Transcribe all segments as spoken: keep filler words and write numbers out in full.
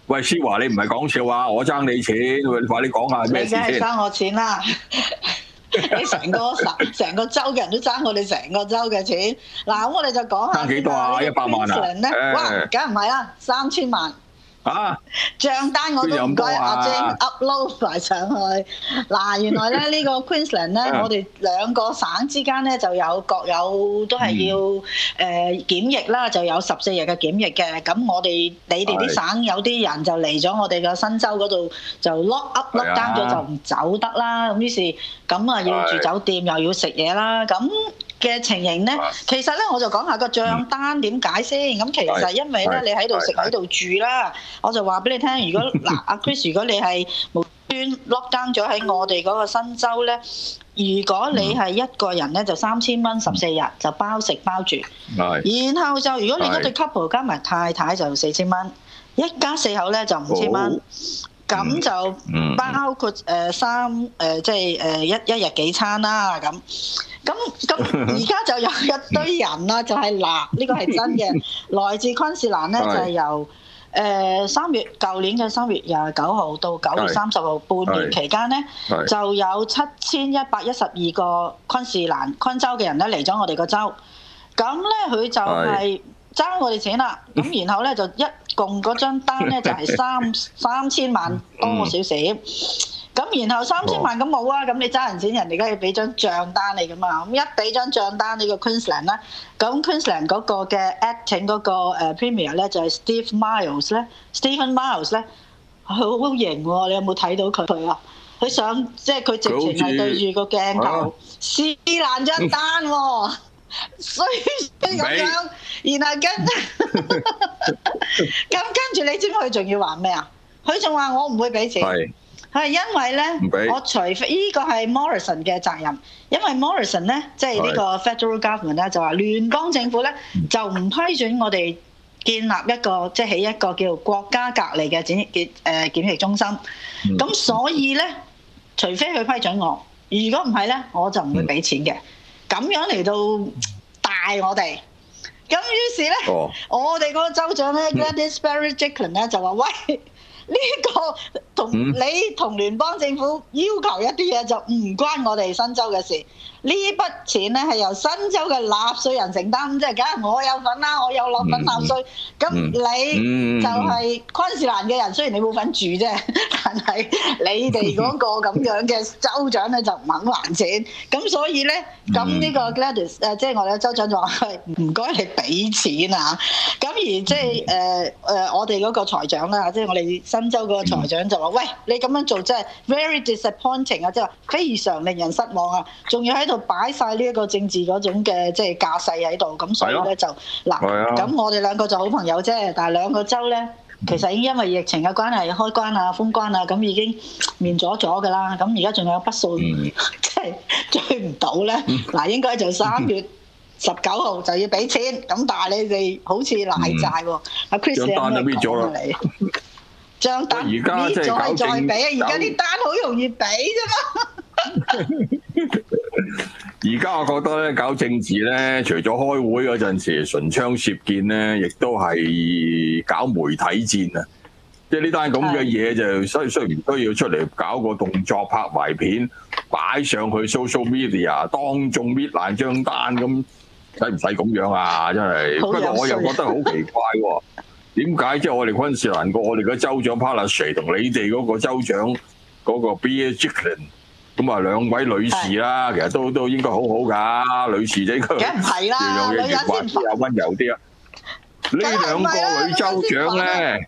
喂，思華，你唔係講笑啊！我爭你錢，你快啲講下咩事先？ 你梗係爭我錢啦！你成個省成個州嘅人都爭我哋成個州嘅錢。嗱，咁我哋就講下爭幾多啊？一百萬啊？ 咧，哇，梗唔係啦，三千萬。 啊！ 帳單我都唔該阿 Jane upload 埋上去。嗱，原來咧呢個 Queensland 咧，我哋兩個省之間咧就有各有都係要誒檢疫啦，就有十四日嘅檢疫嘅。咁我哋你哋啲省有啲人就嚟咗我哋嘅新州嗰度就 lock up lock down 咗就唔走得啦。咁於是咁啊要住酒店又要食嘢啦。咁嘅情形咧，其實咧我就講下個帳單點解先。咁其實因為咧你喺度食喺度住啦，我就話俾你聽。如果嗱阿 Chris，如果你係無端 lock down 咗喺我哋嗰個新州咧，如果你係一個人咧就三千蚊十四日就包食包住，然後就如果你嗰對 couple 加埋太太就四千蚊，一家四口咧就五千蚊。咁就包括誒三誒即係誒一一日幾餐啦咁。咁咁而家就有一堆人啦，就係嗱呢個係真嘅，來自昆士蘭咧就係由誒三月舊年嘅三月廿九號到九月三十號半年期間咧，就有七千一百一十二個昆士蘭昆州嘅人咧嚟咗我哋個州。咁咧佢就係爭我哋錢啦。咁然後咧就一共嗰張單咧就係三三千萬多少少。咁然後三千萬咁冇啊，咁你爭人錢，人哋梗係俾張帳單你噶嘛。咁一俾張帳單呢個 Queensland 啦，咁 Queensland 嗰個嘅 acting 嗰個誒 Premier 咧就係 Steve Miles 咧 ，Stephen Miles 咧，佢好型喎，你有冇睇到佢佢啊？佢想即係佢直情係對住個鏡頭撕爛張單喎，衰衰咁樣，然後跟咁跟住你知唔知佢仲要話咩啊？佢仲話我唔會俾錢。係因為咧，我除非呢個係 Morrison 嘅責任，因為 Morrison 咧，即係呢個 Federal Government 咧，就話聯邦政府咧就唔批准我哋建立一個即係起一個叫國家隔離嘅檢疫誒檢疫中心。咁、嗯、所以咧，除非佢批准我，如果唔係咧，我就唔會俾錢嘅。咁、嗯、樣嚟到大我哋。咁於是咧，哦、我哋嗰個州長咧 Gladys Berejiklian 咧就話：喂！呢、這個同你同聯邦政府要求一啲嘢就唔關我哋新州嘅事，呢筆錢咧係由新州嘅納稅人承擔，即係梗係我有份啦，我有落份納稅。咁、嗯、你就係昆士蘭嘅人，雖然你冇份住啫，但係你哋嗰個咁樣嘅州長咧就唔肯還錢，咁所以咧，咁呢個 Gladys 誒，即係我哋嘅州長就話：唔該你俾錢啊！咁而即係誒誒，我哋嗰個財長啦，即係我哋新州嗰個財長就話：喂，你咁樣做真係 very disappointing 啊！即係話非常令人失望啊！仲要喺度擺晒呢一個政治嗰種嘅即係架勢喺度，咁所以咧就嗱，咁我哋兩個就好朋友啫，但係兩個州咧其實已經因為疫情嘅關係開關啊、封關啊，咁已經面咗咗㗎啦。咁而家仲有筆數即係追唔到咧，嗱應該就三月十九號就要俾錢，咁但係你哋好似賴債喎。阿 Chris 你有咩講啊？你張單搣咗再俾啊！而家啲單好容易俾啫嘛。 而家我覺得咧，搞政治咧，除咗開會嗰陣時唇槍舌劍咧，亦都係搞媒體戰啊！即係呢單咁嘅嘢就需需唔需要出嚟搞個動作拍埋片擺上去 social media， 當眾搣爛張單咁，使唔使咁樣啊？真係，不過我又覺得好奇怪喎。點解即係我哋昆士蘭個我哋嘅州長 Palaszczuk 同你哋嗰個州長嗰個 Berejiklian 咁啊兩位女士啦，其實都都應該好好㗎，女士仔佢梗唔係啦，女人先比較溫柔啲啊。呢兩個女州長咧，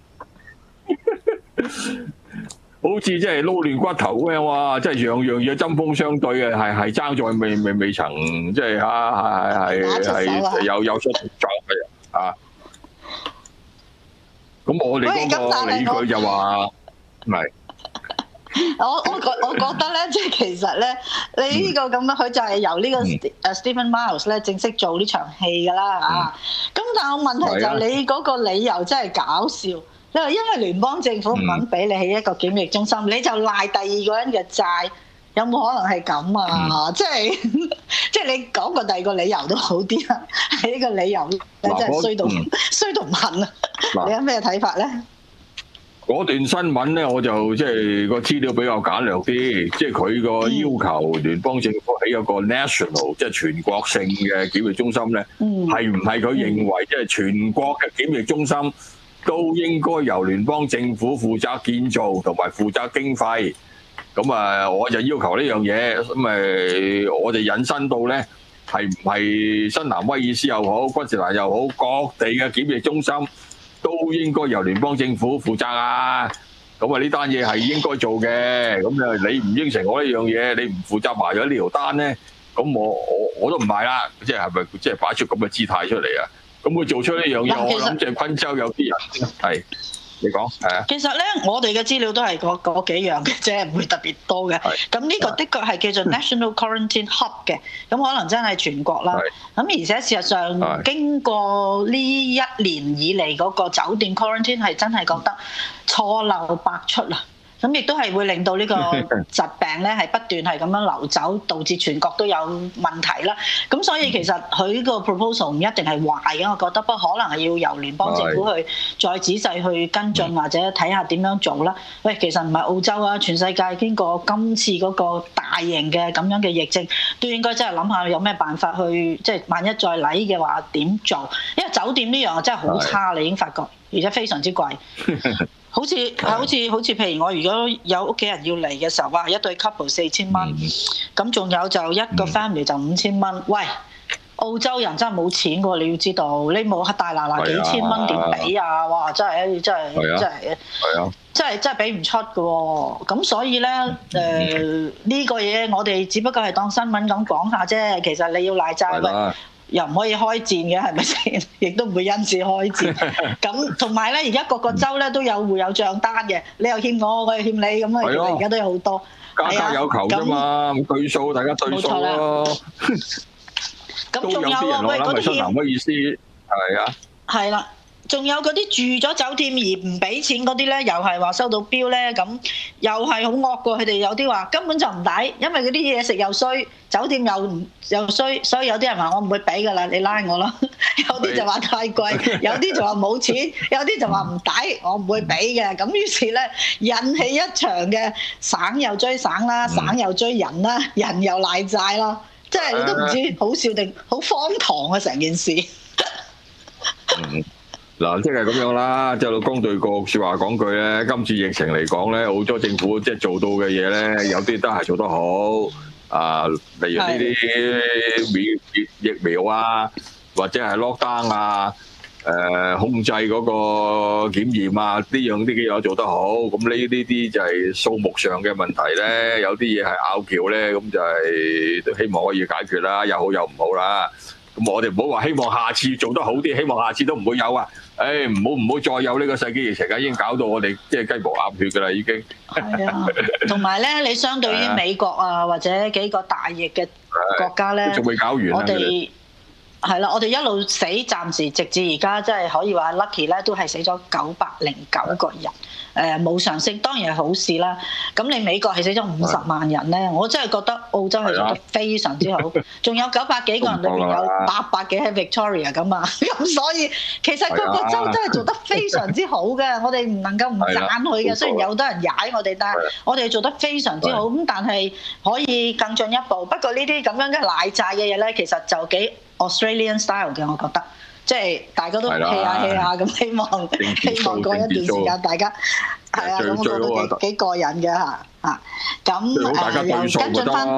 好似即係撈亂骨頭咁樣哇！即係樣樣嘢針鋒相對嘅，係係爭在未未未曾即係嚇係係係有有出作嘅啊！咁我哋嗰個理據就話唔係。 我我覺我覺得咧，即係其實咧，你呢個咁樣，佢就係由呢個誒 Stephen Miles 咧正式做呢場戲㗎啦嚇。咁、嗯、但係問題就係你嗰個理由真係搞笑，你話因為聯邦政府唔肯俾你起一個檢疫中心，嗯、你就賴第二個人嘅債，有冇可能係咁啊？嗯、即係即係你講個第二個理由都好啲啦，係呢個理由你真係衰到衰到唔肯啊！你有咩睇法咧？ 嗰段新聞咧，我就即係個資料比較簡略啲，即係佢個要求聯邦政府起一個 national 即係全國性嘅檢疫中心咧，係唔係佢認為即係全國嘅檢疫中心都應該由聯邦政府負責建造同埋負責經費？咁啊，我就要求呢樣嘢，咁誒，我哋引申到咧，係唔係新南威爾斯又好，昆士蘭又好，各地嘅檢疫中心都應該由聯邦政府負責啊！咁啊，呢單嘢係應該做嘅。咁啊，你唔應承我呢樣嘢，你唔負責埋咗呢條單咧，咁我我我都唔買啦。即係係咪即係擺出咁嘅姿態出嚟啊？咁佢做出呢樣嘢，我諗即係昆州有啲人係。你講係啊，其實咧，我哋嘅資料都係嗰嗰幾樣嘅啫，唔會特別多嘅。咁呢個的確係叫做 National Quarantine Hub 嘅，咁可能真係全國啦。咁而且事實上，經過呢一年以嚟嗰個酒店 quarantine 係真係覺得錯漏百出啦。咁亦都係會令到呢個疾病咧係不斷係咁樣流走，導致全國都有問題啦。咁所以其實佢呢個 proposal 唔一定係壞嘅，我覺得，不過可能係要由聯邦政府去再仔細去跟進或者睇下點樣做啦。喂，其實唔係澳洲啊，全世界經過今次嗰個大型嘅咁樣嘅疫症，都應該真係諗下有咩辦法去，即係萬一再嚟嘅話點做？因為酒店呢樣真係好差，你已經發覺，而且非常之貴。好似好似好似，譬如我如果有屋企人要嚟嘅時候，哇，一對 couple 四千蚊，咁仲有就一個 family 就五千蚊。喂，澳洲人真係冇錢喎，你要知道，你冇大嗱嗱幾千蚊點俾啊？哇，真係真係真係，真係真係俾唔出嘅喎。咁所以咧，誒呢個嘢我哋只不過係當新聞咁講下啫。其實你要賴債喂。又唔可以開戰嘅，係咪先？亦都唔會因此開戰。咁同埋咧，而家各個州咧都有會有帳單嘅，你又欠我，我又欠你，咁啊，而家都有好多。 家家有求啫嘛，咁對數，大家對數咯。 咁仲有啊，喂，嗰啲欠， 唔好意思，係啊。 係啦。仲有嗰啲住咗酒店而唔俾錢嗰啲咧，又係話收到標咧，咁又係好惡過佢哋有啲話根本就唔抵，因為嗰啲嘢食又衰，酒店又唔又衰，所以有啲人話我唔會俾㗎啦，你拉我啦。有啲就話太貴，有啲就話冇錢，有啲就話唔抵，我唔會俾嘅。咁於是咧引起一場嘅省又追省啦，省又追人啦，人又賴債啦，即係你都唔知好笑定好荒唐啊成件事。 嗯嗱，即係咁樣啦，即係老公對個説話講句咧，今次疫情嚟講咧，澳洲政府即係做到嘅嘢咧，有啲都係做得好啊，例如呢啲免疫苗啊，或者係 lockdown 啊，誒控制嗰個檢驗啊，呢樣啲嘅嘢做得好，咁呢呢啲就係數目上嘅問題咧，有啲嘢係拗撬咧，咁就係都希望可以解決啦，有好有唔好啦。咁我哋唔好話希望下次做得好啲，希望下次都唔會有啊！誒，唔好唔好再有呢個世紀疫情啊！已經搞到我哋即係雞毛鴨血㗎啦，已經。 係啊，同埋咧，你相對於美國啊或者幾個大疫嘅國家咧， 仲未搞完啊！ 我哋係啦，我哋一路死，暫時直至而家，即係可以話 lucky 咧，都係死咗九百零九個人。誒冇上升，當然係好事啦。咁你美國係死咗五十萬人咧，我真係覺得澳洲係做得非常之好。仲有九百幾個人裏邊有八百幾喺 Victoria 咁啊，咁所以其實各個州真係做得非常之好嘅。我哋唔能夠唔讚佢嘅，雖然有好多人踩我哋，但係我哋做得非常之好。咁但係可以更進一步。不過呢啲咁樣嘅賴債嘅嘢咧，其實就幾 Australian style 嘅，我覺得。即係大家都 hea 下 hea 下咁，希望希望過一段時間大家係啊，咁我覺得幾幾過癮嘅嚇嚇。咁誒又跟進翻，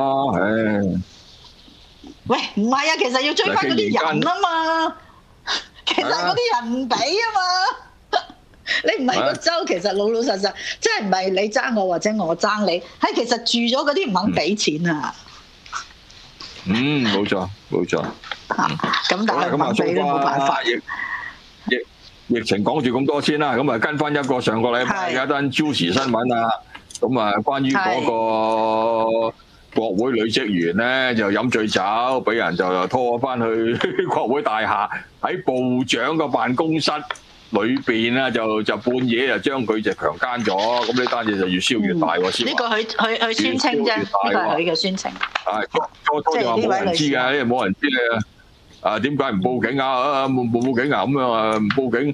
喂唔係啊，其實要追翻嗰啲人啊嘛，其實嗰啲人唔俾啊嘛。你唔係個州，其實老老實實，即係唔係你爭我或者我爭你，係其實住咗嗰啲唔肯俾錢啊。 嗯，冇錯冇錯。 咁但係唔俾都冇辦法。 疫疫疫情講住咁多先啦，咁啊跟翻一個上個禮拜有一單 juicy 新聞啊，咁啊關於嗰個國會女職員咧就飲醉酒，俾人就拖翻去國會大廈，喺部長個辦公室裏邊咧就就半夜就將佢就強姦咗，咁呢單嘢就越燒越大喎。 呢個佢佢佢宣稱啫，呢個係佢嘅宣稱。 係初初就話冇人知㗎，因為冇人知啊。啊，點解唔報警啊？啊，冇冇報警啊？咁樣啊，唔報警，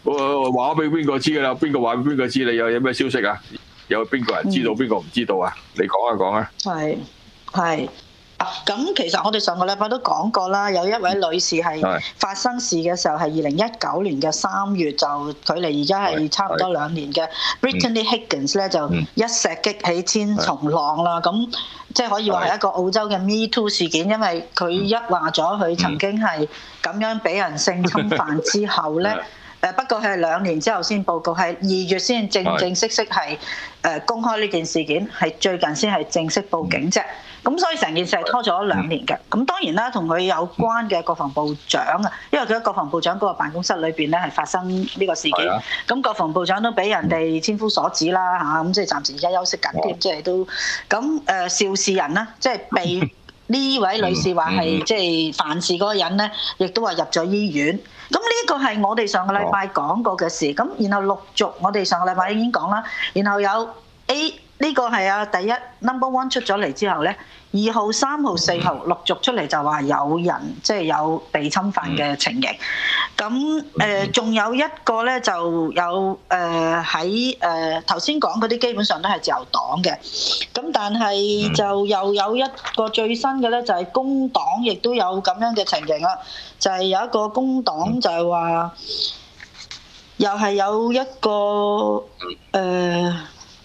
我話俾邊個知㗎啦？邊個話俾邊個知？你有有咩消息啊？有邊個人知道邊個唔知道啊？你講啊講啊！ 係係。咁其實我哋上個禮拜都講過啦，有一位女士係發生事嘅時候係二零一九年嘅三月，就距離而家係差唔多兩年嘅 Brittany Higgins 咧就一石激起千重浪啦。咁即係可以話係一個澳洲嘅 Me Too 事件，因為佢一話咗佢曾經係咁樣俾人性侵犯之後咧。誒不過係兩年之後先報告，係二月先正正式式係誒公開呢件事件，係最近先係正式報警啫。咁所以成件事係拖咗兩年嘅。咁當然啦，同佢有關嘅國防部長啊，因為佢喺國防部長嗰個辦公室裏邊咧係發生呢個事件。咁國防部長都俾人哋千夫所指啦嚇，咁即係暫時而家休息緊添，即係都咁誒肇事人啦，即係被呢位女士話係即係犯事嗰個人咧，亦都話入咗醫院。咁呢個係我哋上個禮拜講過嘅事，咁然後陸續我哋上個禮拜已經講啦，然後有 A 呢個係啊第一 number one 出咗嚟之後咧，二號、三號、四號陸續出嚟就話有人即係有被侵犯嘅情形，咁誒仲有一個咧就有誒喺誒頭先講嗰啲基本上都係自由黨嘅，咁但係就又有一個最新嘅咧就係工黨亦都有咁樣嘅情形啦，就係有一個工黨就係話又係有一個誒。呃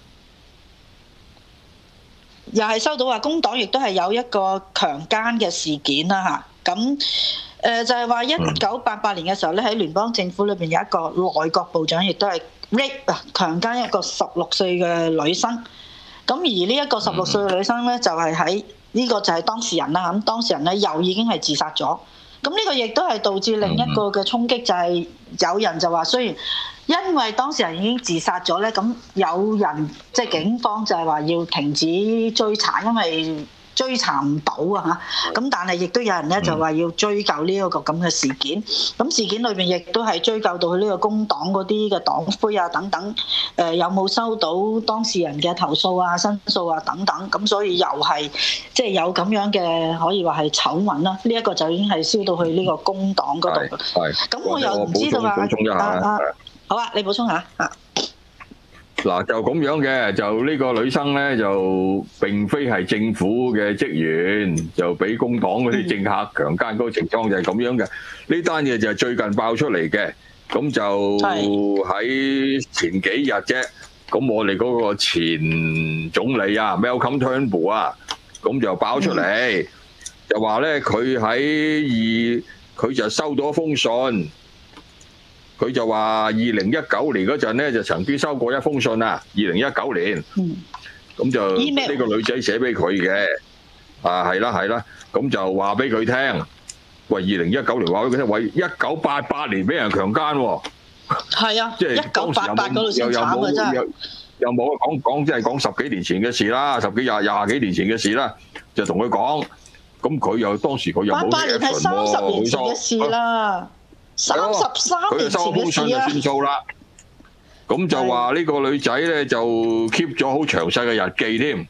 又係收到話工黨亦都係有一個強姦嘅事件啦嚇，咁誒就係話一九八八年嘅時候咧，喺聯邦政府裏邊有一個內閣部長亦都係 rape 啊強姦一個十六歲嘅女生，咁而呢一個十六歲嘅女生咧就係喺呢個就係當事人啦，咁當事人咧又已經係自殺咗，咁呢個亦都係導致另一個嘅衝擊，就係有人就話雖然。因為當事人已經自殺咗咧，咁有人即係警方就係話要停止追查，因為追查唔到啊嚇。咁但係亦都有人咧就話要追究呢一個咁嘅事件。咁事件裏邊亦都係追究到佢呢個工黨嗰啲嘅黨魁啊等等，誒有冇收到當事人嘅投訴啊、申訴啊等等。咁所以又係即係有咁樣嘅可以話係醜聞啦。呢一個就已經係燒到去呢個工黨嗰度。係。咁我又唔知道啊。好啊，你補充下啊。 嗱，就咁樣嘅，就呢個女生咧就並非係政府嘅職員，就俾工黨嗰啲政客強姦嗰個情況就係咁樣嘅。呢單嘢就係最近爆出嚟嘅，咁就喺前幾日啫。咁我哋嗰個前總理啊 Malcolm Turnbull 啊，咁就爆出嚟，嗯、就話咧佢喺二佢就收到一封信。佢就話二零一九年嗰陣咧，就曾經收過一封信啊。二零一九年，咁就呢個女仔寫俾佢嘅，啊係啦係啦，咁就話俾佢聽，喂，二零一九年話俾佢聽，喂，一九八八年俾人強姦喎， 係啊，即係一九八八嗰度先慘啊真係， 又冇講講即係講十幾年前嘅事啦，十幾廿廿幾年前嘅事啦，就同佢講，咁佢又當時佢又冇 action 喎，八八年係三十年前嘅事啦。三十三年前嘅事啊！算數啦，咁就話呢個女仔咧就 keep 咗好詳細嘅日記添。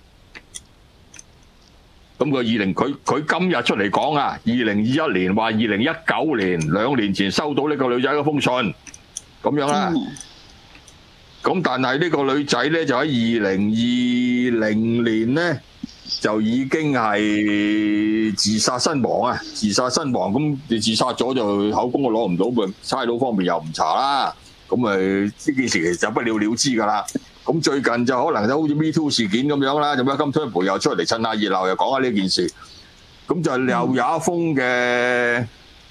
咁佢二零佢佢今日出嚟講啊，二零二一年話二零一九年兩年前收到呢個女仔嗰封信，咁樣啦。咁、嗯、但係呢個女仔咧就喺二零二零年咧。就已經係自殺身亡啊！自殺身亡，咁你自殺咗就口供我攞唔到，咪差佬方面又唔查啦。咁咪呢件事其實就不了了之㗎啦。咁最近就可能就好似 Me Too 事件咁樣啦，就咩金推培又出嚟趁下熱鬧，又講下呢件事。咁就又有一封嘅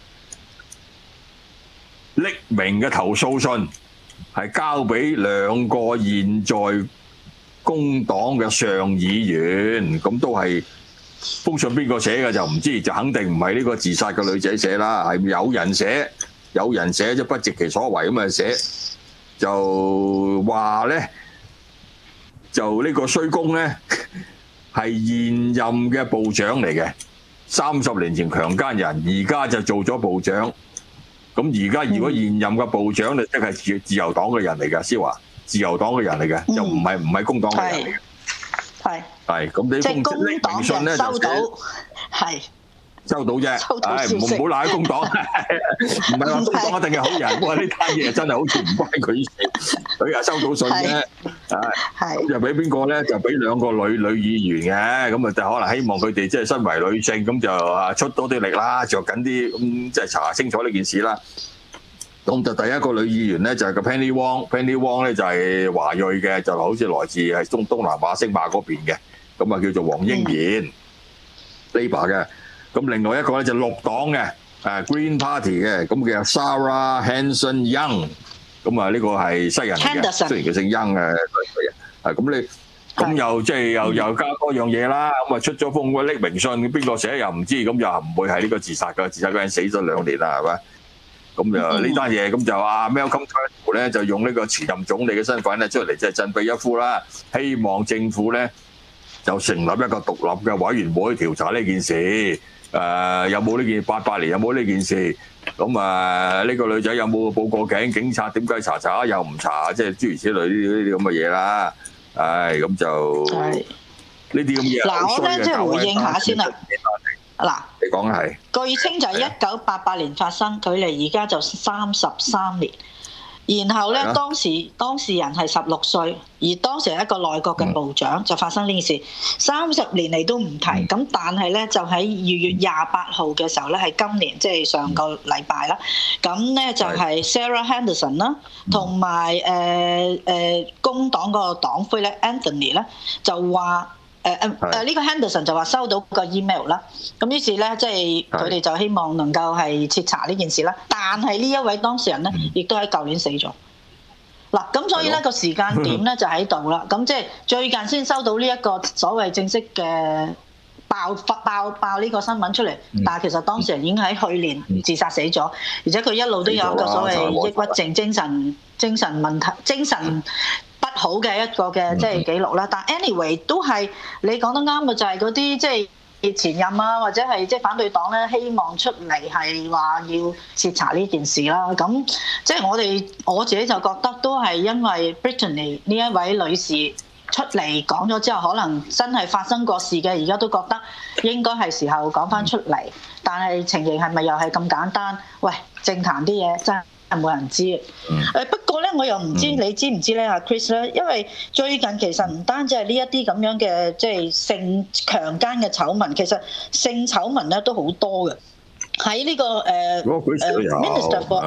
匿名嘅投訴信，係交俾兩個現在工黨嘅上議員，咁都係封信邊個寫嘅就唔知，就肯定唔係呢個自殺嘅女仔寫啦，係有人寫，有人寫就不值其所為咁啊寫，就話咧，就呢個衰公咧係現任嘅部長嚟嘅，三十年前強姦人，而家就做咗部長，咁而家如果現任嘅部長咧，即係自自由黨嘅人嚟㗎，思華。自由黨嘅人嚟嘅，嗯、就唔係唔係工黨嘅人嚟嘅。係係咁，你封匿名信咧就寫，係收到啫， 收到唉， 消息唔好唔好賴工黨，唔係話工黨一定係好人，哇！呢單嘢真係好似唔關佢事，佢又收到信啫， 係咁就俾邊個咧？就俾兩個女女議員嘅，咁啊就可能希望佢哋即係身為女性，咁就啊出多啲力啦，着緊啲咁即係查清楚呢件事啦。咁就第一個女議員咧就係個 Penny Wong，Penny Wong 咧就係華裔嘅，就好似來自係東東南亞星馬嗰邊嘅，咁啊叫做黃英賢 Labour 嘅。咁另外一個咧就綠黨嘅，誒 Green Party 嘅，咁叫 Sarah Hanson Young， 咁啊呢個係西人嚟嘅，雖然佢姓 Young 嘅，係咁你咁又即係又又加多樣嘢啦，咁啊出咗封匿名信，邊個寫又唔知，咁又唔會係呢個自殺㗎，自殺嗰人死咗兩年啦，係咪？咁就呢單嘢，咁就阿 Malcolm Turnbull 咧就用呢個前任總理嘅身份咧出嚟，即係振臂一呼啦，希望政府咧就成立一個獨立嘅委員會調查呢件事。誒、呃、有冇呢件八八年有冇呢件事？咁啊呢個女仔有冇報過警？警察點解查查又唔查？即係諸如此類呢啲呢啲咁嘅嘢啦。唉，咁就呢啲咁嘢。 嗱，我咧即係回應下先啦。嗱， 你講係據稱就係一九八八年發生，距離而家就三十三年。然後咧，當時當事人係十六歲，而當時係一個內閣嘅部長，就發生呢件事，三十年嚟都唔提。咁但係咧，就喺二月廿八號嘅時候咧，係今年即係上個禮拜啦。咁咧就係 Sarah Henderson 啦，同埋誒誒工黨嗰個黨魁咧 Anthony 咧，就話。誒誒誒呢個 Henderson 就話收到個 email 啦，咁於是咧即係佢哋就希望能夠係徹查呢件事啦。但係呢一位當事人咧，亦都喺舊年死咗。嗱，咁所以咧個時間點咧就喺度啦。咁即係最近先收到呢一個所謂正式嘅爆發爆爆呢個新聞出嚟，但係其實當事人已經喺去年自殺死咗，而且佢一路都有一個所謂抑鬱症、精神精神問題、精神不好嘅一個嘅即係記錄啦，但 anyway 都係你講得啱嘅，就係嗰啲即係前任啊，或者係即係反對黨咧，希望出嚟係話要徹查呢件事啦。咁即係我哋我自己就覺得都係因為 Brittany 呢一位女士出嚟講咗之後，可能真係發生過事嘅，而家都覺得應該係時候講翻出嚟。但係情形係咪又係咁簡單？喂，政壇啲嘢真係〜係冇人知嘅，誒不過咧，我又唔知你知唔知咧，阿 Chris 咧，因為最近其實唔單止係呢一啲咁樣嘅即係性強姦嘅醜聞，其實性醜聞咧都好多嘅。喺呢個誒誒 Minister for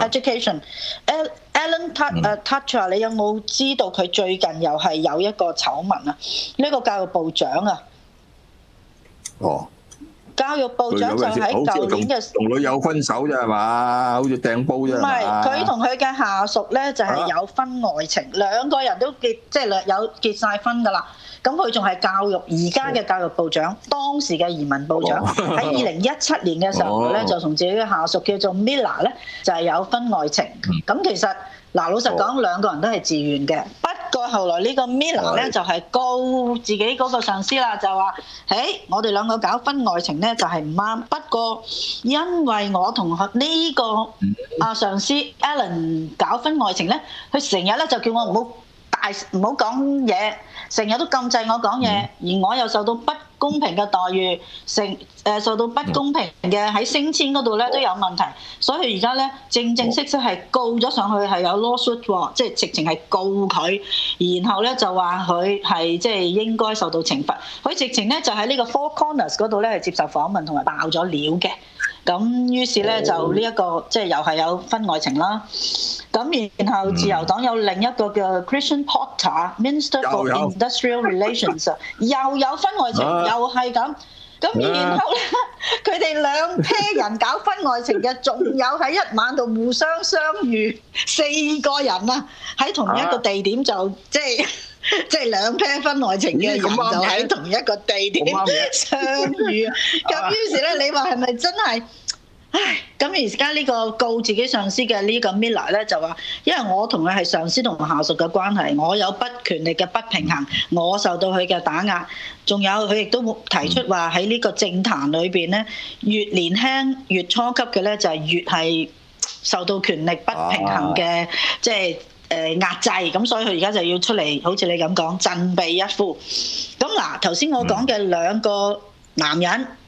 Education，Alan Tudger，你有冇知道佢最近又係有一個醜聞啊？呢個教育部長啊， 哦。 教育部長就喺舊年嘅同女友分手啫係嘛，好似掟煲啫。唔係， 佢同佢嘅下屬咧就係有婚外情，兩個人都結即係有結晒婚㗎啦。咁佢仲係教育而家嘅教育部長，當時嘅移民部長喺二零一七年嘅時候咧，就同自己嘅下屬叫做 Miller 咧，就係有婚外情。咁其實嗱，老實講，兩個人都係自願嘅。不過後來呢個 Miller 咧就係告自己嗰個上司啦，就話：誒，我哋兩個搞婚外情咧就係唔啱。不過因為我同呢個啊上司 Alan 搞婚外情咧，佢成日咧就叫我唔好大唔好講嘢，成日都禁制我講嘢，而我又受到不公平嘅待遇，成誒受到不公平嘅喺升遷嗰度咧都有問題，所以而家咧正正式式係告咗上去，係有 lawsuit 喎，即係直情係告佢，然後咧就話佢係即係應該受到懲罰，佢直情咧就喺呢個 Four Corners 嗰度咧係接受訪問同埋爆咗料嘅，咁於是咧就呢一個即係又係有婚外情啦。咁然後自由黨有另一個叫 Christian Porter，Minister for Industrial Relations， 又有婚外情，啊、又係咁。咁然後咧，佢哋兩 pair 人搞婚外情嘅，仲有喺一晚度互相相遇，四個人啊，喺同一個地點就、啊、即係即係兩 pair 婚外情嘅人就喺同一個地點相遇。咁於是咧，你話係咪真係？唉，咁而家呢個告自己上司嘅呢個 Miller 咧就話，因為我同佢係上司同下屬嘅關係，我有不權力嘅不平衡，我受到佢嘅打壓，仲有佢亦都提出話喺呢個政壇裏邊咧，越年輕越初級嘅咧就係越係受到權力不平衡嘅，即係誒壓制，咁所以佢而家就要出嚟，好似你咁講振臂一呼。咁嗱，頭先我講嘅兩個男人。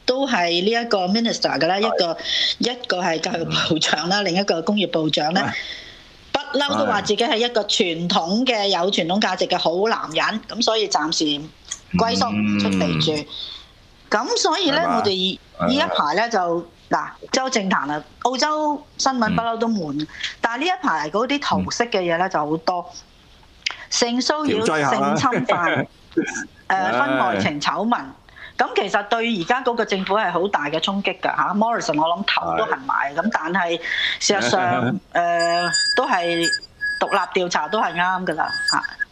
都係呢一個 minister 嘅啦，一個一個係教育部長啦，另一個工業部長咧，不嬲都話自己係一個傳統嘅有傳統價值嘅好男人，咁所以暫時龜縮唔出地住。咁所以咧，我哋呢一排咧就嗱，周政壇啊，澳洲新聞不嬲都悶，但係呢一排嗰啲桃色嘅嘢咧就好多，性騷擾、性侵犯、誒婚外情醜聞。咁其實對而家嗰個政府係好大嘅衝擊㗎嚇 ，Morrison 我諗頭都痕埋，咁但係事實上誒、呃、都係獨立調查都係啱㗎啦嚇。